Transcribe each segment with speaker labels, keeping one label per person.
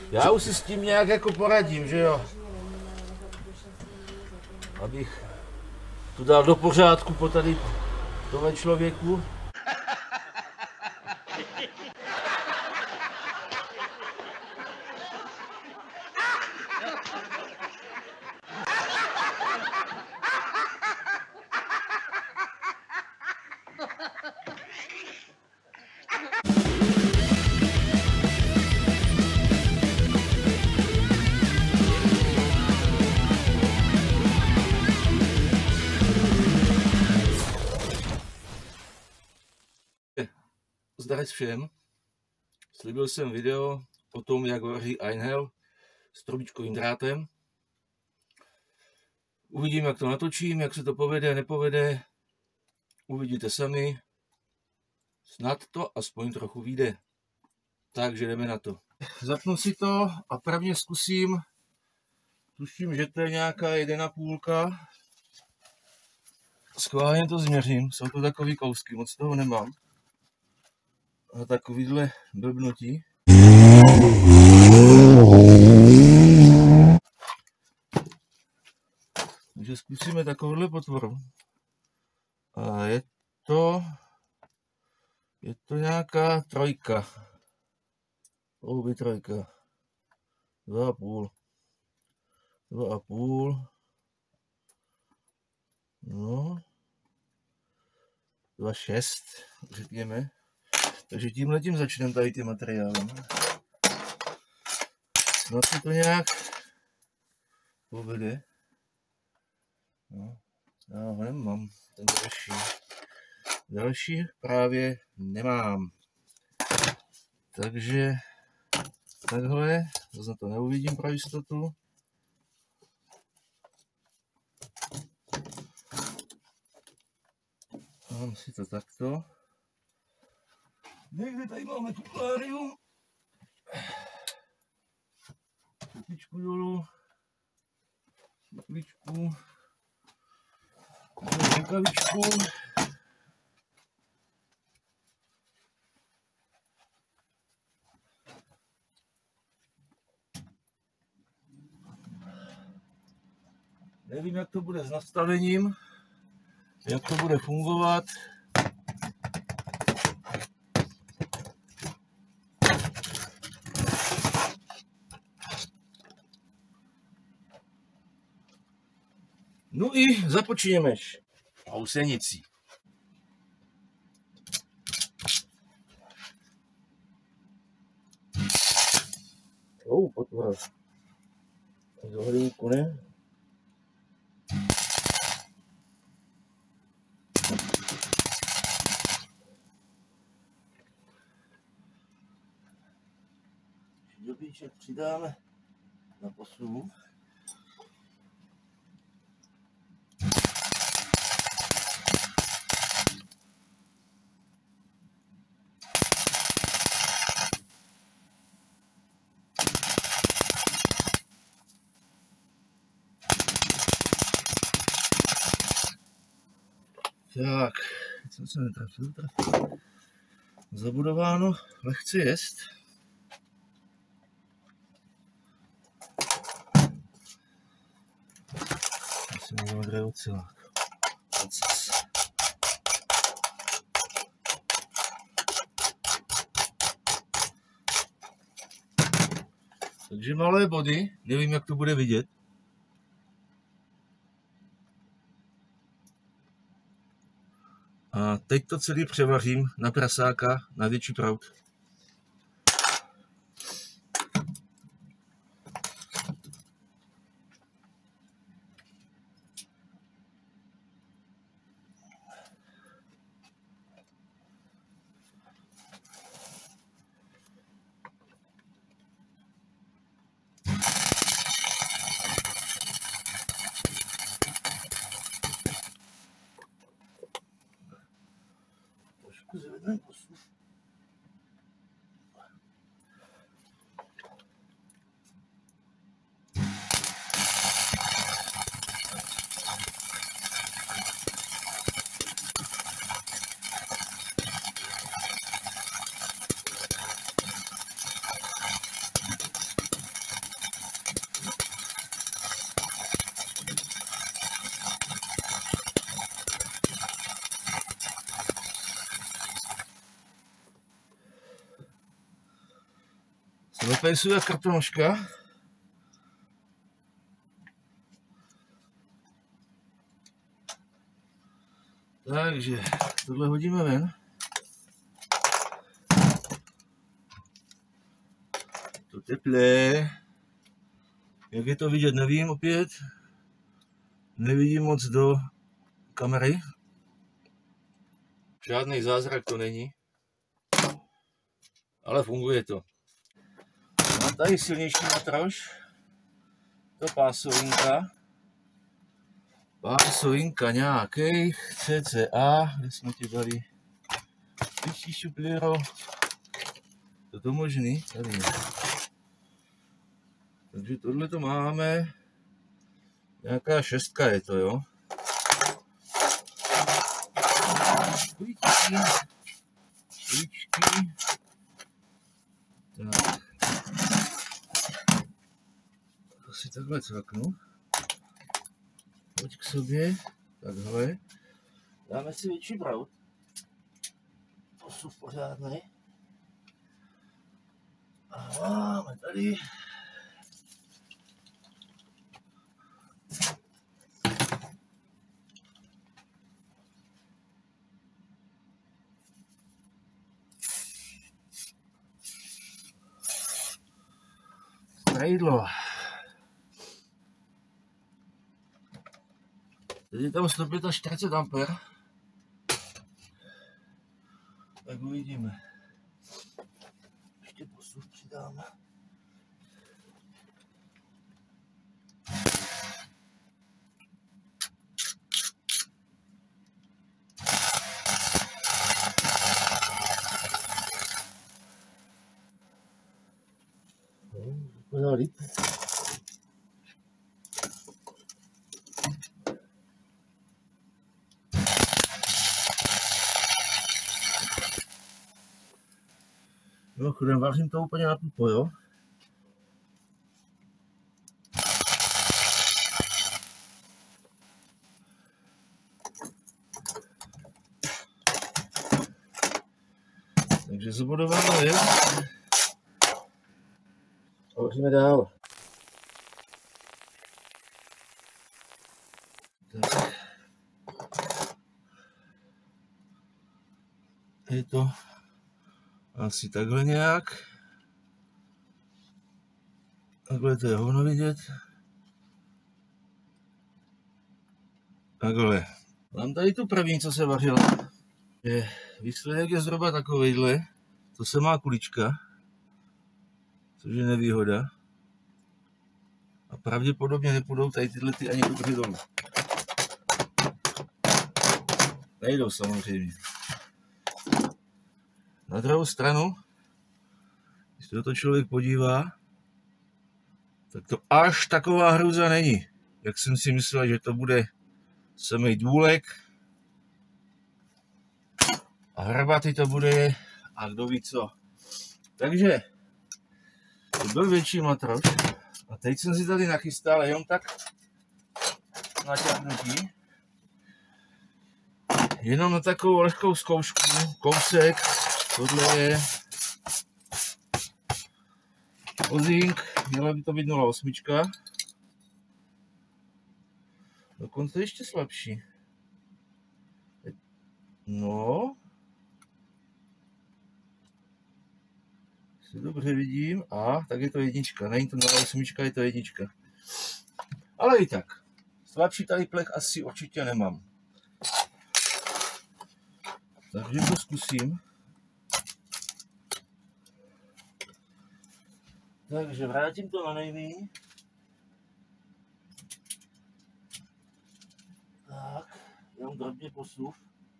Speaker 1: Já už si s tím nějak jako poradím, že jo? Abych to dal do pořádku po tady tohle člověku. Zdarec všem. Slíbil jsem video o tom, jak vaří Einhell s trubičkovým drátem. Uvidím, jak to natočím, jak se to povede, nepovede. Uvidíte sami. Snad to aspoň trochu vyjde. Takže jdeme na to. Zapnu si to a prvně zkusím. Tuším, že to je nějaká 1,5. Schválně to změřím. Jsou to takový kousky, moc toho nemám. A takovýhle blbnutí. Takže zkusíme takovouhle potvoru. A je to nějaká 3. Houby 3. 2,5. 2,5. No. 2,6, řekněme. Takže tímhletím začneme tady tím materiálem. Snad se to nějak povede. No, já ho nemám, ten další. Další právě nemám. Takže takhle, zase to neuvidím pro jistotu. Mám si to takto. Někde tady máme tu akvárium. Šupličku dolů. Šupličku. Rukavičku. Nevím, jak to bude s nastavením, jak to bude fungovat. No i započněme housenicí. Potvora. Z ohlíku, ne? Dobíček přidáme na posuvu. Tak, co se netrafil? Zabudováno, lehce jest. Musím udělat ocelák. Takže malé body, nevím, jak to bude vidět. A teď to celý převařím na prasáka na větší proud. Zvedneme posun. Dopejsuje kartonožka. Takže tohle hodíme ven. To teplé. Jak je to vidět, nevím opět. Nevidím moc do kamery. Žádný zázrak to není. Ale funguje to. Mám tady silnější matroš. To pásovinka. Pásovinka nějaký cca. Kde jsme ti dali? Vyšší šuplíro. To možný? Tady je. Takže tohle to máme. Nějaká 6 je to, jo. Špičky. Tak. To si takhle cvaknu. Pojď k sobě. Takhle. Dáme si větší proud. Posuv pořádný. A máme tady. Strajdlo. Teď je tam 145 ampér. Tak uvidíme. Ještě posuv přidáme. Vypadá líp. Mimochodem, vařím to úplně na tupo, jo? Takže zobodováno je. A vaříme dál. Tak. Je to asi takhle nějak. Takhle to je hovno vidět. Takhle. Mám tady tu první, co se vařila. Výsledek je zhruba takovejhle. To se má kulička. Což je nevýhoda. A pravděpodobně nepůjdou tady tyhle ty ani dobře dolů. Nejdou samozřejmě. Na druhou stranu, když se to člověk podívá, tak to až taková hrůza není. Jak jsem si myslel, že to bude samej důlek. A hrabatý to bude a kdo ví co. Takže to byl větší matroš. A teď jsem si tady nachystal jenom tak naťapnutí. Jenom na takovou lehkou zkoušku, kousek. Tohle je Ozink, měla by to být 0,8. Dokonce ještě slabší. No. Si dobře vidím. A tak je to 1. Není to 0,8, je to 1. Ale i tak. Slabší tady plech asi určitě nemám. Takže to zkusím. Takže vrátím to na nejmíň. Tak, jenom drobně posuv.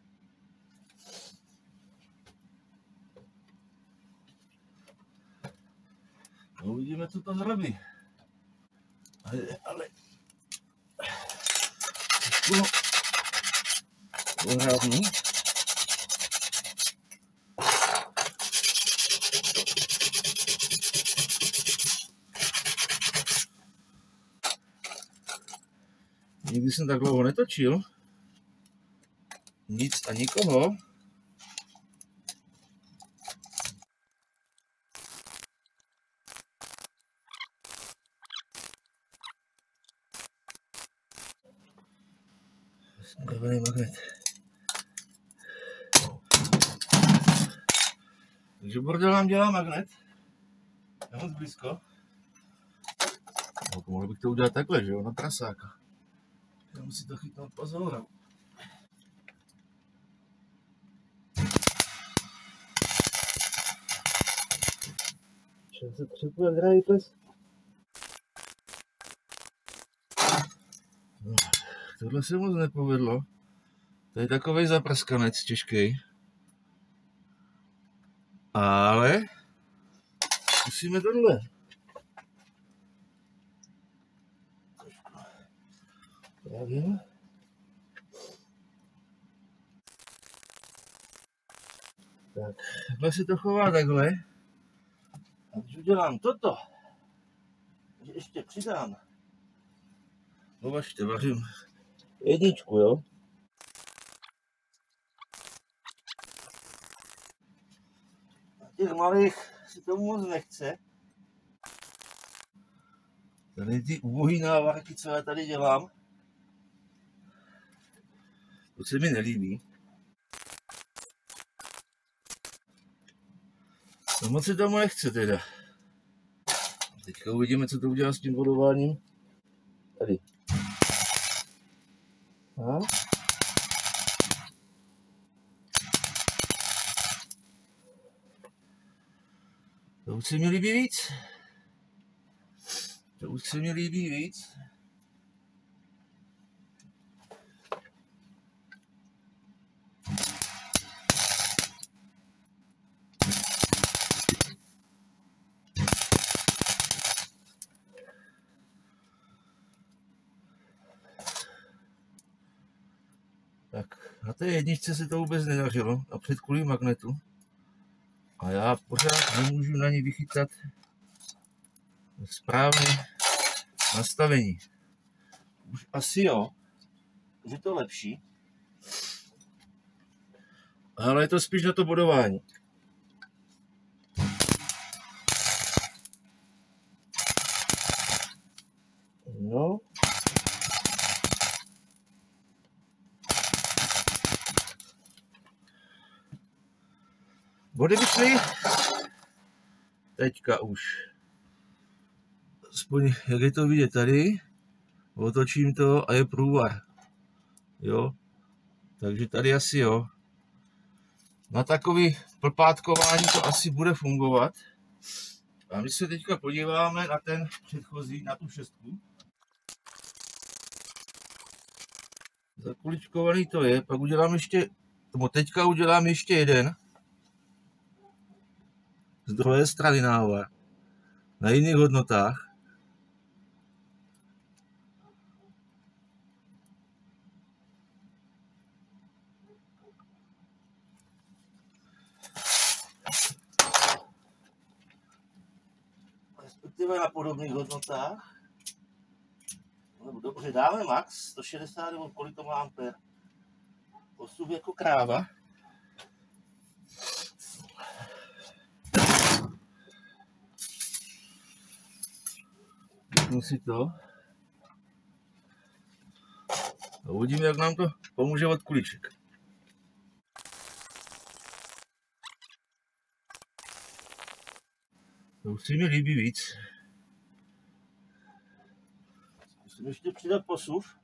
Speaker 1: No, uvidíme, co to zrobí. Ale pořádný. Nikdy jsem tak dlouho netočil. Nic a nikoho. Spravený magnet. Takže bordel nám dělá magnet. Je moc blízko. No, mohl bych to udělat takhle, že jo, na prasáka. Já musím to chytnout pozor. Čeho se třepu jak drahý pes? No, tohle se moc nepovedlo. To je takovej zapraskanec těžký. Ale zkusíme tohle. Tak jo. Tak, takhle se to chová takhle. A když udělám toto, že ještě přidám. No važte, vařím jedničku, jo. A těch malých si to moc nechce. Tady ty ubohý návarky, co já tady dělám, to se mi nelíbí. No moc se tomu nechce teda. Teďka uvidíme, co to udělá s tím bodováním. Tady. A? To už se mi líbí víc. To už se mi líbí víc. Tak, na té jedničce se to vůbec nedařilo, a před kvůli magnetu. A já pořád nemůžu na ní vychytat správné nastavení. Už asi jo, už je to lepší. Ale je to spíš na to bodování. No. Body vyšly. Teďka už. Aspoň jak je to vidět tady. Otočím to a je průvar. Jo. Takže tady asi jo. Na takový plpátkování to asi bude fungovat. A my se teďka podíváme na ten předchozí, na tu šestku. Zakuličkovaný to je, pak udělám ještě, nebo teďka udělám ještě jeden. Z druhé strany návar. Na jiných hodnotách. Respektive na podobných hodnotách. Nebo dobře, dáme max 160 nebo kolik to má ampér. Postup jako kráva. Vypnu si to. A uvidíme, jak nám to pomůže od kuliček. To už si mi líbí víc. Musím ještě přidat posuv.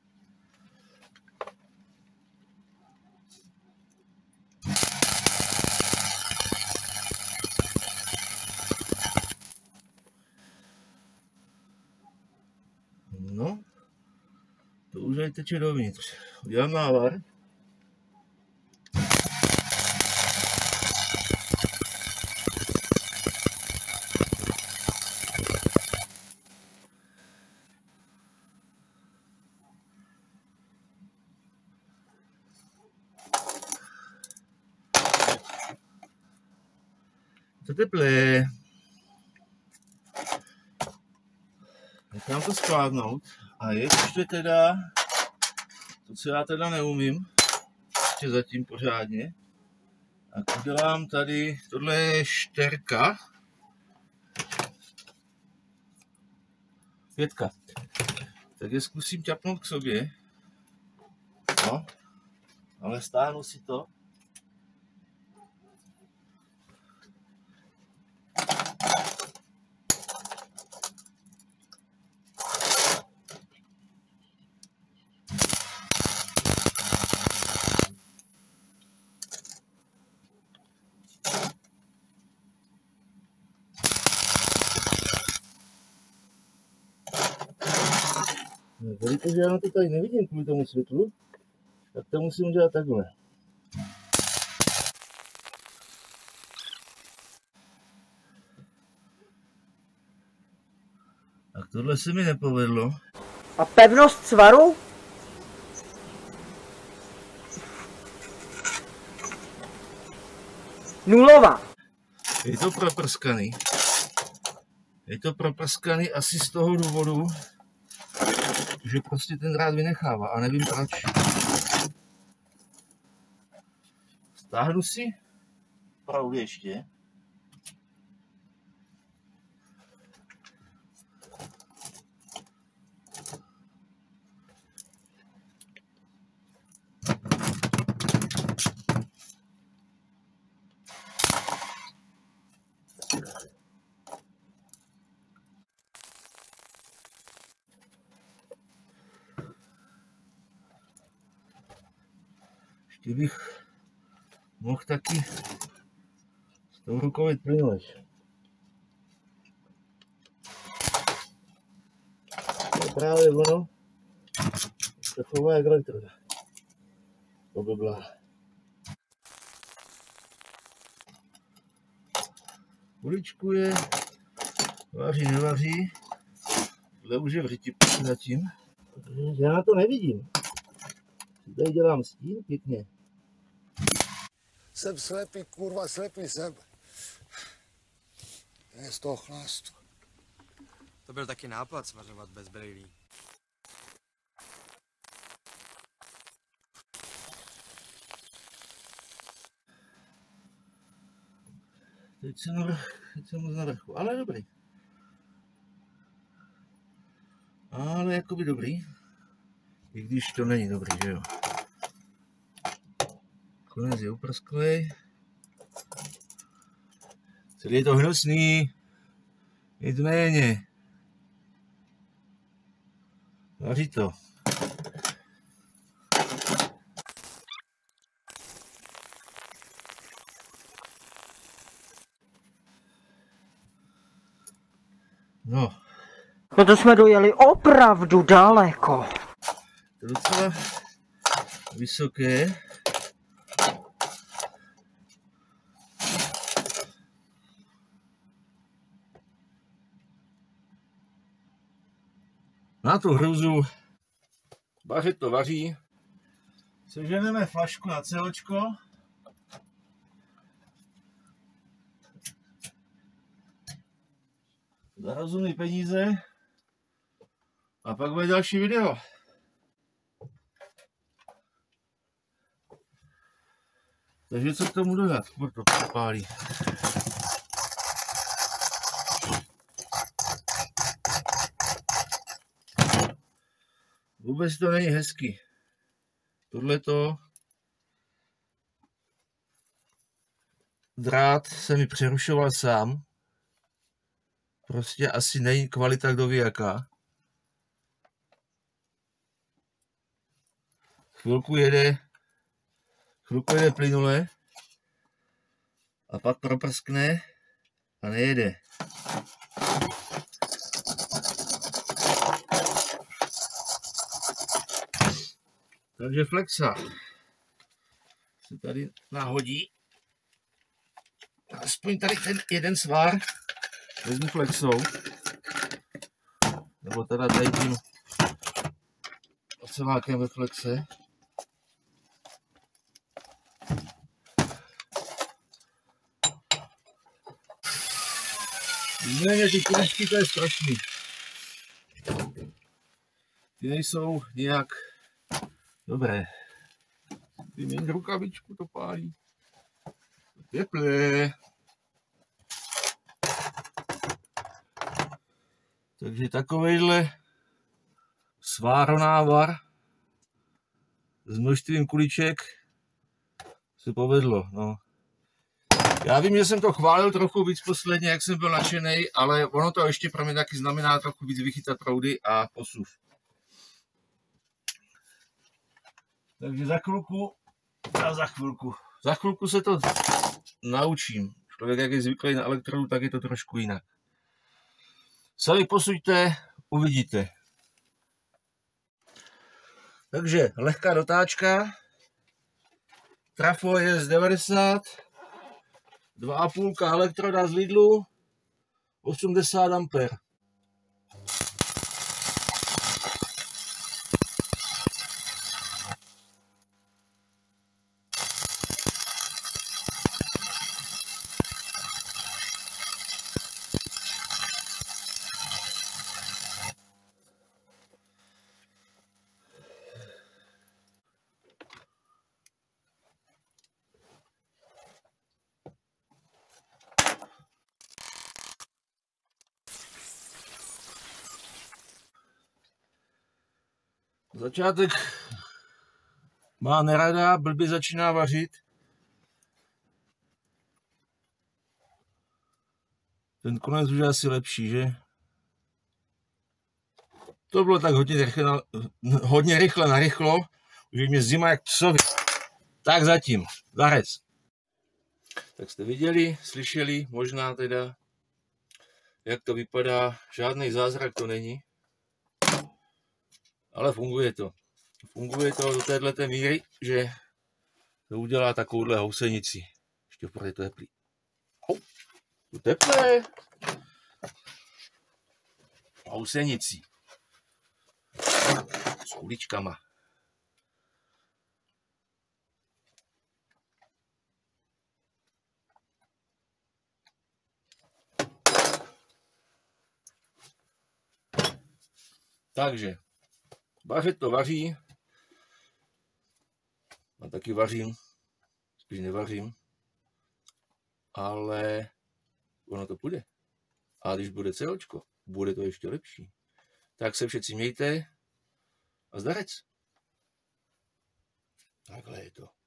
Speaker 1: No, to už aj teče dovnitř. Udělám návar. To teplé. Nechám to skládnout. A ještě teda, to co já teda neumím, ještě zatím pořádně, tak udělám tady, tohle je šterka. 5. Tak je zkusím ťapnout k sobě. No, ale stáhnu si to. Jelikož já na to tady nevidím kvůli tomu světlu, tak to musím udělat takhle. Tak tohle se mi nepovedlo.
Speaker 2: A pevnost svaru? Nulová.
Speaker 1: Je to proprskaný. Je to proprskaný asi z toho důvodu, že prostě ten drát vynechává a nevím proč. Stáhnu si pravdu ještě. Ještě bych mohl taky s tou rukou jít plynulejš. To je právě ono, to chová jak elektroda. To by byla. Uličkuje, vaří, nevaří, tohle už je v řetěpci zatím. Já na to nevidím. Tady dělám stín pěkně.
Speaker 3: Jsem slepý, kurva, slepý jsem. Je z toho chlastu.
Speaker 4: To byl taky nápad svařovat bez brýlí.
Speaker 1: Teď jsem moc na vrchu, ale dobrý. Ale jakoby dobrý. I když to není dobrý, že jo. Konec je uprsklej. Celý je to hnusný. Nicméně. Vaří to. No.
Speaker 2: No to jsme dojeli opravdu daleko.
Speaker 1: To je docela vysoké. Na tu hruzu vařit to vaří. Seženeme flašku na celečko. Za rozumný peníze. A pak bude další video. Takže co k tomu dodat? To popálí. Vůbec to není hezký. Tohleto drát se mi přerušoval sám. Prostě asi není kvalita kdo ví jaká. Chvilku jede plynule a pak proprskne a nejede. Takže flexa se tady nahodí. Aspoň tady ten jeden svár vezmu flexou. Nebo teda tady tím ocelákem ve flexe. Nicméně ty kůžky, to je strašný. Ty nejsou nějak dobré. Vyměň rukavičku, to pálí. Teplé. Takže takovejhle sváronávar s množstvím kuliček se povedlo. No. Já vím, že jsem to chválil trochu víc posledně, jak jsem byl nadšený, ale ono to ještě pro mě taky znamená trochu víc vychytat proudy a posuv. Takže za chvilku se to naučím. Člověk, jak je zvyklý na elektrodu, tak je to trošku jinak. Sami posuďte, uvidíte. Takže lehká dotáčka. Trafo je z 90. 2,5 elektroda z Lidlu. 80 ampér. Začátek má nerada, blbě začíná vařit. Ten konec už je asi lepší, že? To bylo tak hodně rychle narychlo, že mě zima jak psovi. Tak zatím, zarec. Tak jste viděli, slyšeli, možná teda, jak to vypadá. Žádný zázrak to není. Ale funguje to. Funguje to do této míry, že to udělá takovouhle housenici. Ještě je to teplý. To teplé. Housenici. S kuličkama. Takže vařit to vaří. A taky vařím. Spíš nevařím. Ale ono to půjde. A když bude COčko, bude to ještě lepší. Tak se všetci mějte a zdarec. Takhle je to.